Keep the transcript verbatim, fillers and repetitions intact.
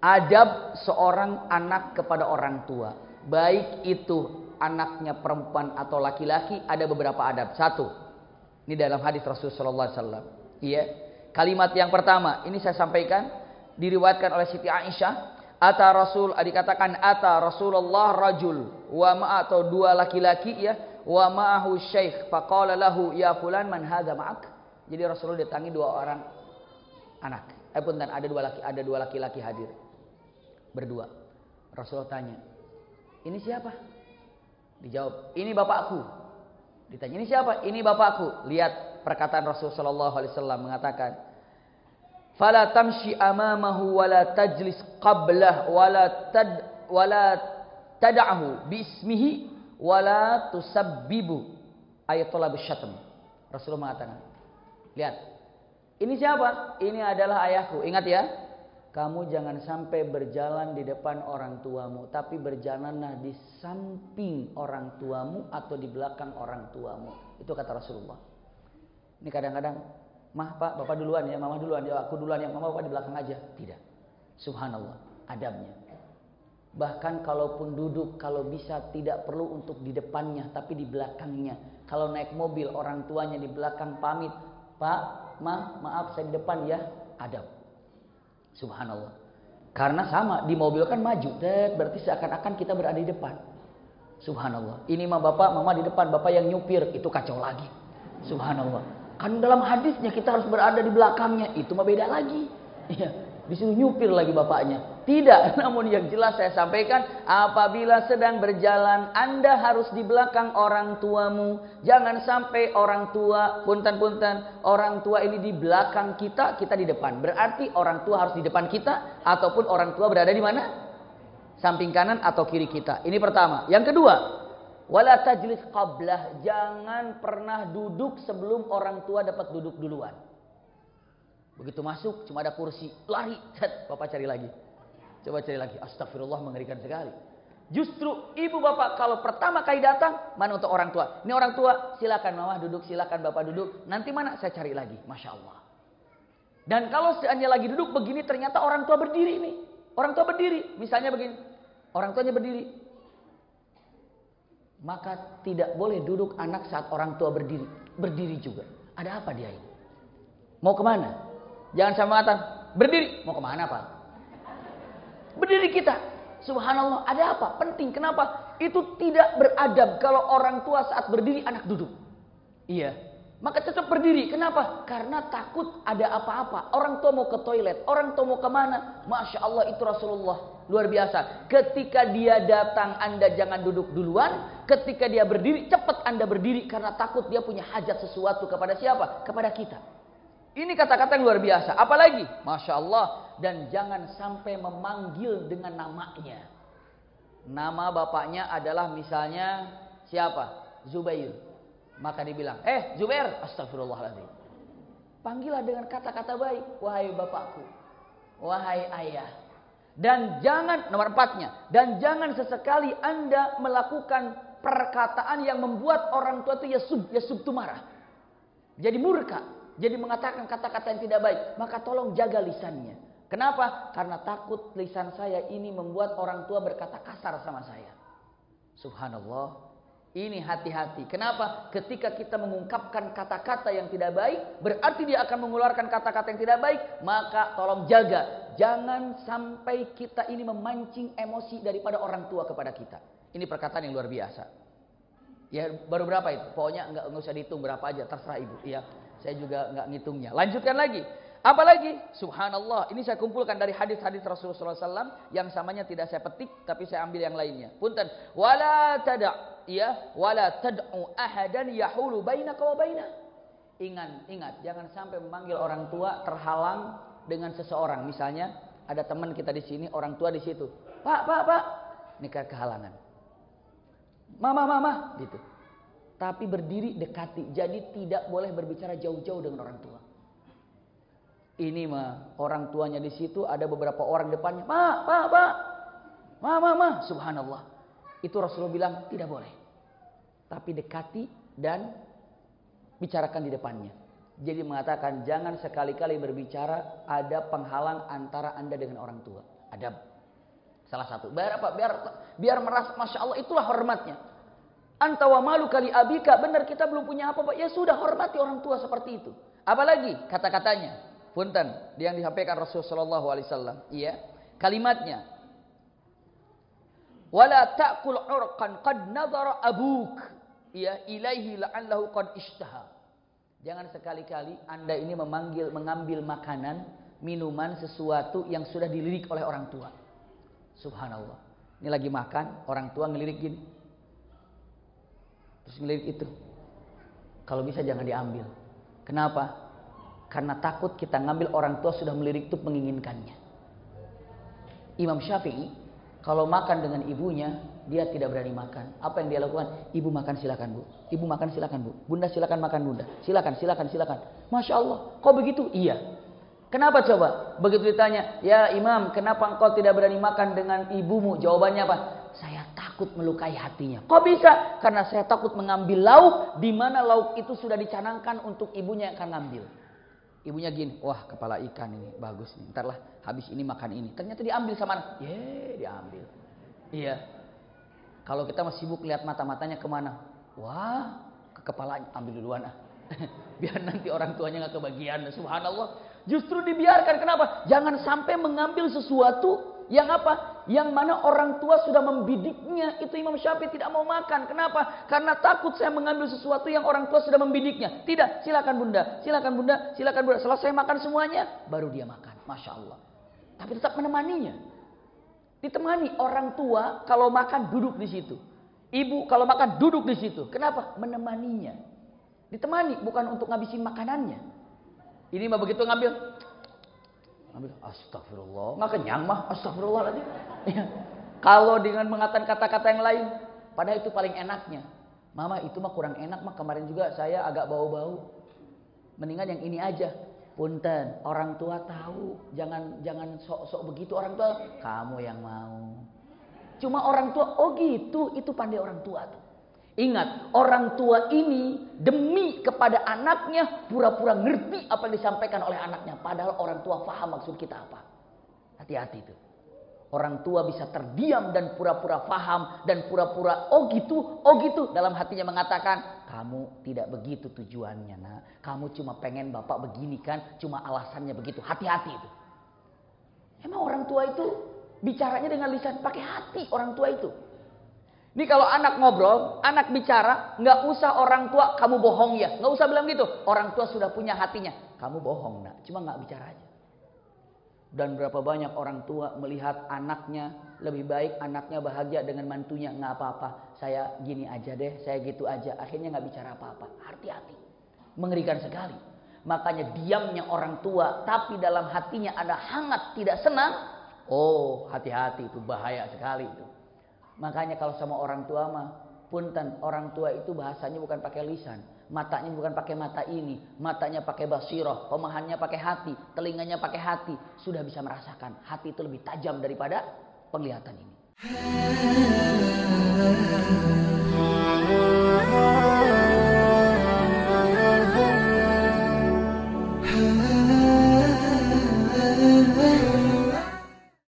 adab seorang anak kepada orang tua, baik itu anaknya perempuan atau laki-laki, ada beberapa adab. Satu, ini dalam hadis Rasulullah sallallahu alaihi wasallam. Iya, kalimat yang pertama ini saya sampaikan, diriwayatkan oleh Siti Aisyah. Ata Rasul, dikatakan ata Rasulullah rajul wa ma, atau dua laki-laki ya, wa ma'ahu syekh faqala lahu ya fulan man hadza ma'ak. Jadi Rasulullah datangi dua orang anak. Eh punten, ada dua laki ada dua laki-laki hadir. Berdua. Rasulullah tanya, "Ini siapa?" Dijawab, "Ini bapakku." Ditanya, "Ini siapa?" "Ini bapakku." Lihat perkataan Rasulullah sallallahu alaihi wasallam mengatakan, "Fala tamshi amamahu wala tajlis qablah wala tad wala tad'ahu bismihi wala tusabbibu ayatul syatm." Rasulullah mengatakan, lihat, ini siapa? Ini adalah ayahku. Ingat ya, kamu jangan sampai berjalan di depan orang tuamu, tapi berjalanlah di samping orang tuamu atau di belakang orang tuamu. Itu kata Rasulullah. Ini kadang-kadang, "Mah, Pak, Bapak duluan ya, Mama duluan ya, aku duluan ya, Mama, Bapak di belakang aja." Tidak. Subhanallah, adabnya. Bahkan kalaupun duduk, kalau bisa tidak perlu untuk di depannya, tapi di belakangnya. Kalau naik mobil, orang tuanya di belakang pamit, "Pak, Ma, maaf saya di depan ya." Adab. Subhanallah. Karena sama, di mobil kan maju, berarti seakan-akan kita berada di depan. Subhanallah. Ini mah Bapak, Mama di depan, Bapak yang nyupir, itu kacau lagi. Subhanallah. Kan dalam hadisnya kita harus berada di belakangnya, itu mah beda lagi. Iya, disuruh nyupir lagi bapaknya. Tidak, namun yang jelas saya sampaikan, apabila sedang berjalan Anda harus di belakang orang tuamu. Jangan sampai orang tua, punten-punten, orang tua ini di belakang kita, kita di depan. Berarti orang tua harus di depan kita, ataupun orang tua berada di mana? Samping kanan atau kiri kita. Ini pertama. Yang kedua, wala tajlis qablah, jangan pernah duduk sebelum orang tua dapat duduk duluan. Begitu masuk cuma ada kursi, lari, cet, Bapak cari lagi. Coba cari lagi. Astagfirullah, mengerikan sekali. Justru ibu bapak kalau pertama kali datang, mana untuk orang tua? Ini orang tua, silakan Mama duduk, silakan Bapak duduk. Nanti mana saya cari lagi. Masya Allah. Dan kalau seandainya lagi duduk begini, ternyata orang tua berdiri nih. Orang tua berdiri, misalnya begini. Orang tuanya berdiri. Maka tidak boleh duduk anak saat orang tua berdiri. Berdiri juga. Ada apa dia ini? Mau kemana? Jangan sama mengatakan, berdiri. Mau kemana Pak? Berdiri kita. Subhanallah, ada apa? Penting. Kenapa? Itu tidak beradab kalau orang tua saat berdiri anak duduk. Iya. Maka tetap berdiri. Kenapa? Karena takut ada apa-apa. Orang tua mau ke toilet. Orang tua mau kemana? Masya Allah, itu Rasulullah. Luar biasa. Ketika dia datang, Anda jangan duduk duluan. Ketika dia berdiri, cepat Anda berdiri. Karena takut dia punya hajat sesuatu kepada siapa? Kepada kita. Ini kata-kata yang luar biasa. Apalagi? Masya Allah. Dan jangan sampai memanggil dengan namanya. Nama bapaknya adalah misalnya siapa? Zubair. Maka dibilang, eh Zubair. Astagfirullahaladzim. Panggillah dengan kata-kata baik. Wahai bapakku. Wahai ayah. Dan jangan, nomor empatnya. Dan jangan sesekali Anda melakukan perkataan yang membuat orang tua itu yasub, yasub itu marah. Jadi murka. Jadi mengatakan kata-kata yang tidak baik. Maka tolong jaga lisannya. Kenapa? Karena takut lisan saya ini membuat orang tua berkata kasar sama saya. Subhanallah. Ini hati-hati. Kenapa? Ketika kita mengungkapkan kata-kata yang tidak baik, berarti dia akan mengeluarkan kata-kata yang tidak baik. Maka tolong jaga. Jangan sampai kita ini memancing emosi daripada orang tua kepada kita. Ini perkataan yang luar biasa. Ya baru berapa itu? Pokoknya nggak usah dihitung berapa aja. Terserah ibu. Ya, saya juga nggak ngitungnya. Lanjutkan lagi. Apalagi, subhanallah, ini saya kumpulkan dari hadis-hadis Rasulullah shallallahu alaihi wasallam yang samanya tidak saya petik, tapi saya ambil yang lainnya. Punten, wala tada, ya, wala tad'u ahadan yahulu bainaka wa bainah. Ingat, ingat, jangan sampai memanggil orang tua terhalang dengan seseorang. Misalnya ada teman kita di sini, orang tua di situ. Pak, pak, pak, ini kehalangan. Mama, mama, gitu. Tapi berdiri dekati, jadi tidak boleh berbicara jauh-jauh dengan orang tua. Ini mah orang tuanya di situ, ada beberapa orang depannya, pak, pak, pak, mama, mama, subhanallah. Itu Rasulullah bilang tidak boleh. Tapi dekati dan bicarakan di depannya. Jadi mengatakan jangan sekali-kali berbicara ada penghalang antara Anda dengan orang tua. Adab. Salah satu. Biar apa? Biar biar merasa Masya Allah itulah hormatnya. Anta wa malu kali abika. Benar kita belum punya apa-apa. Ya sudah hormati orang tua seperti itu. Apalagi kata-katanya. Punten. Yang disampaikan Rasulullah shallallahu alaihi wasallam. Iya. Kalimatnya. Wala ta'kul urqan qad nadhara abuk. Ya, ilaihi la'allahu qad ishtaha. Jangan sekali-kali Anda ini memanggil mengambil makanan, minuman, sesuatu yang sudah dilirik oleh orang tua. Subhanallah. Ini lagi makan, orang tua ngelirik gini. Terus ngelirik itu. Kalau bisa jangan diambil. Kenapa? Karena takut kita ngambil orang tua sudah melirik itu menginginkannya. Imam Syafi'i kalau makan dengan ibunya, dia tidak berani makan. Apa yang dia lakukan? Ibu makan silakan bu. Ibu makan silakan bu. Bunda silakan makan bunda. Silakan, silakan, silakan. Masya Allah. Kok begitu? Iya. Kenapa coba? Begitu ditanya, ya Imam, kenapa engkau tidak berani makan dengan ibumu? Jawabannya apa? Saya takut melukai hatinya. Kok bisa? Karena saya takut mengambil lauk, di mana lauk itu sudah dicanangkan untuk ibunya yang akan ngambil. Ibunya gini, wah kepala ikan ini bagus nih. Ntarlah habis ini makan ini. Ternyata diambil sama anak. Ye, diambil. Iya. Kalau kita masih sibuk lihat mata-matanya kemana? Wah, ke kepalanya. Ambil duluan ah. Biar nanti orang tuanya nggak kebagian. Subhanallah. Justru dibiarkan. Kenapa? Jangan sampai mengambil sesuatu yang apa? Yang mana orang tua sudah membidiknya. Itu Imam Syafi'i tidak mau makan. Kenapa? Karena takut saya mengambil sesuatu yang orang tua sudah membidiknya. Tidak, silakan bunda, silakan bunda, silakan bunda. Selesai makan semuanya, baru dia makan. Masya Allah. Tapi tetap menemaninya. Ditemani orang tua kalau makan duduk di situ. Ibu kalau makan duduk di situ. Kenapa? Menemaninya. Ditemani, bukan untuk ngabisin makanannya. Ini mah begitu ngambil. Ambil, astagfirullah, nggak kenyang mah, astagfirullahaladzim. Ya. Kalau dengan mengatakan kata-kata yang lain, padahal itu paling enaknya. Mama itu mah kurang enak mah, kemarin juga saya agak bau-bau. Mendingan yang ini aja. Punten, orang tua tahu, jangan jangan sok-sok begitu orang tua. Kamu yang mau. Cuma orang tua, oh gitu, itu pandai orang tua tuh. Ingat, orang tua ini demi kepada anaknya pura-pura ngerti apa yang disampaikan oleh anaknya. Padahal orang tua paham maksud kita apa. Hati-hati itu. Orang tua bisa terdiam dan pura-pura paham dan pura-pura oh gitu, oh gitu. Dalam hatinya mengatakan, kamu tidak begitu tujuannya nak. Kamu cuma pengen bapak begini kan, cuma alasannya begitu. Hati-hati itu. Emang orang tua itu bicaranya dengan lisan, pakai hati orang tua itu. Ini kalau anak ngobrol, anak bicara, nggak usah orang tua kamu bohong ya, nggak usah bilang gitu. Orang tua sudah punya hatinya, kamu bohong nak, cuma nggak bicara aja. Dan berapa banyak orang tua melihat anaknya lebih baik, anaknya bahagia dengan mantunya, nggak apa-apa, saya gini aja deh, saya gitu aja, akhirnya nggak bicara apa-apa. Hati-hati, mengerikan sekali. Makanya diamnya orang tua, tapi dalam hatinya ada hangat tidak senang. Oh hati-hati, itu bahaya sekali itu. Makanya kalau sama orang tua mah, punten, orang tua itu bahasanya bukan pakai lisan. Matanya bukan pakai mata ini. Matanya pakai basirah. Pemahamannya pakai hati. Telinganya pakai hati. Sudah bisa merasakan. Hati itu lebih tajam daripada penglihatan ini.